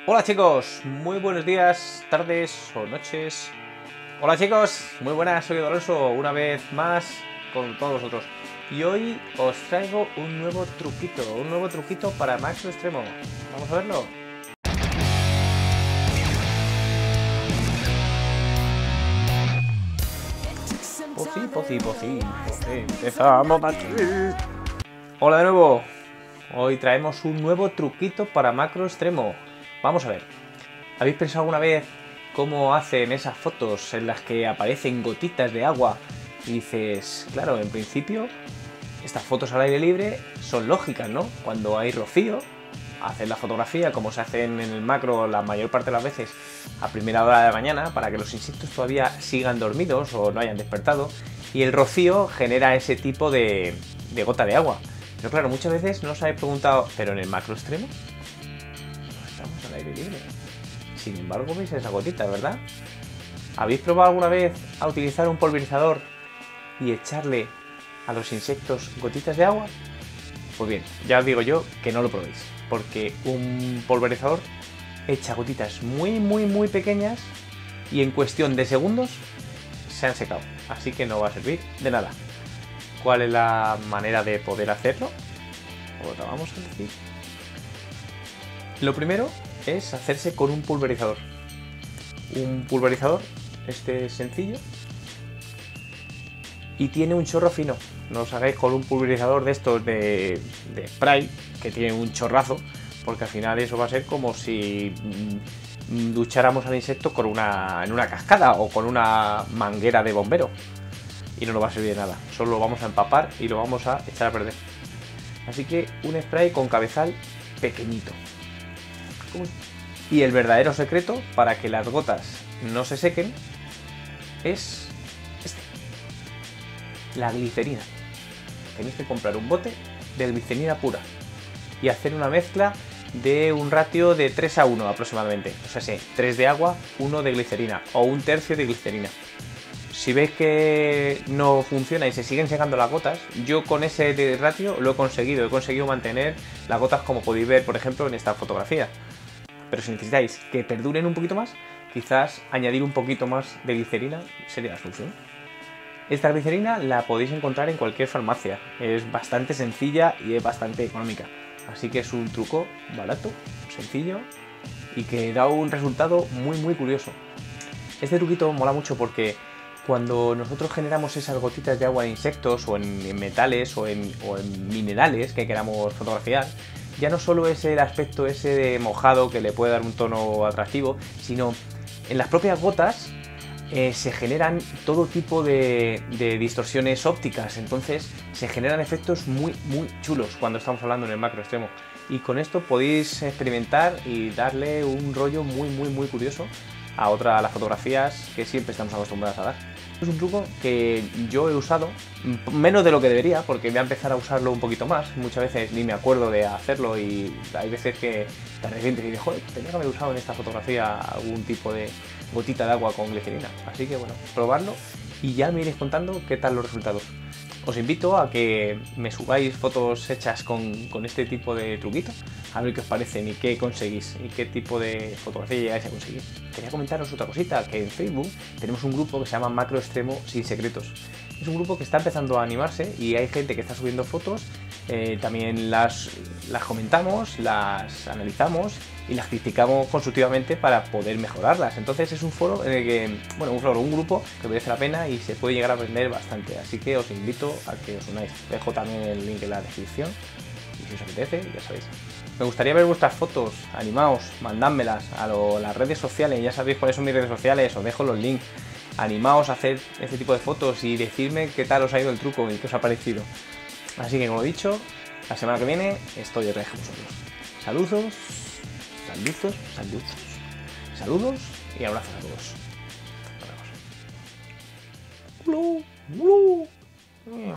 Hola chicos, muy buenos días, tardes o noches. Hola chicos, muy buenas, soy Doloroso, una vez más con todos vosotros. Y hoy os traigo un nuevo truquito para Macro Extremo. Vamos a verlo. Pocí. Empezamos aquí. Hola de nuevo. Hoy traemos un nuevo truquito para Macro Extremo. Vamos a ver. ¿Habéis pensado alguna vez cómo hacen esas fotos en las que aparecen gotitas de agua? Y dices, claro, en principio, estas fotos al aire libre son lógicas, ¿no? Cuando hay rocío, hacen la fotografía como se hacen en el macro la mayor parte de las veces a primera hora de la mañana para que los insectos todavía sigan dormidos o no hayan despertado. Y el rocío genera ese tipo de gota de agua. Pero claro, muchas veces no os habéis preguntado, ¿pero en el macro extremo? No estamos al aire libre. Sin embargo, veis esa gotita, ¿verdad? ¿Habéis probado alguna vez a utilizar un pulverizador y echarle a los insectos gotitas de agua? Pues bien, ya os digo yo que no lo probéis, porque un pulverizador echa gotitas muy pequeñas y en cuestión de segundos se han secado, así que no va a servir de nada. ¿Cuál es la manera de poder hacerlo? Os lo vamos a decir. Lo primero es hacerse con un pulverizador. Un pulverizador, este es sencillo, y tiene un chorro fino. No os hagáis con un pulverizador de estos de spray, que tiene un chorrazo, porque al final eso va a ser como si ducháramos al insecto en una cascada o con una manguera de bombero. Y no nos va a servir de nada. Solo lo vamos a empapar y lo vamos a echar a perder. Así que un spray con cabezal pequeñito. Y el verdadero secreto para que las gotas no se sequen es la glicerina. Tenéis que comprar un bote de glicerina pura y hacer una mezcla de un ratio de 3:1 aproximadamente. O sea, sí, 3 de agua, 1 de glicerina o 1/3 de glicerina. Si veis que no funciona y se siguen secando las gotas, yo con ese ratio lo he conseguido mantener las gotas como podéis ver, por ejemplo, en esta fotografía. Pero si necesitáis que perduren un poquito más, quizás añadir un poquito más de glicerina sería la solución. Esta glicerina la podéis encontrar en cualquier farmacia, es bastante sencilla y es bastante económica. Así que es un truco barato, sencillo y que da un resultado muy curioso. Este truquito mola mucho porque cuando nosotros generamos esas gotitas de agua en insectos o en metales o en minerales que queramos fotografiar, ya no solo es el aspecto ese de mojado que le puede dar un tono atractivo, sino en las propias gotas se generan todo tipo de distorsiones ópticas, entonces se generan efectos muy chulos cuando estamos hablando en el macro extremo. Y con esto podéis experimentar y darle un rollo muy curioso a las fotografías que siempre estamos acostumbrados a dar. Es un truco que yo he usado, menos de lo que debería, porque voy a empezar a usarlo un poquito más. Muchas veces ni me acuerdo de hacerlo y hay veces que te arrepientes y dices, joder, tenía que haber usado en esta fotografía algún tipo de gotita de agua con glicerina. Así que bueno, probarlo y ya me iréis contando qué tal los resultados. Os invito a que me subáis fotos hechas con este tipo de truquitos, a ver qué os parecen y qué conseguís y qué tipo de fotografía llegáis a conseguir. Quería comentaros otra cosita, que en Facebook tenemos un grupo que se llama Macro Extremo Sin Secretos. Es un grupo que está empezando a animarse y hay gente que está subiendo fotos, también las comentamos, las analizamos y las criticamos constructivamente para poder mejorarlas. Entonces es un foro en el que, bueno, un grupo que merece la pena y se puede llegar a aprender bastante. Así que os invito a que os unáis. Dejo también el link en la descripción y si os apetece, ya sabéis. Me gustaría ver vuestras fotos, animaos, mandádmelas a las redes sociales, ya sabéis cuáles son mis redes sociales, os dejo los links. Animaos a hacer este tipo de fotos y decidme qué tal os ha ido el truco y qué os ha parecido. Así que, como he dicho, la semana que viene estoy de regreso con vosotros. Saludos y abrazos a todos. Nos vemos.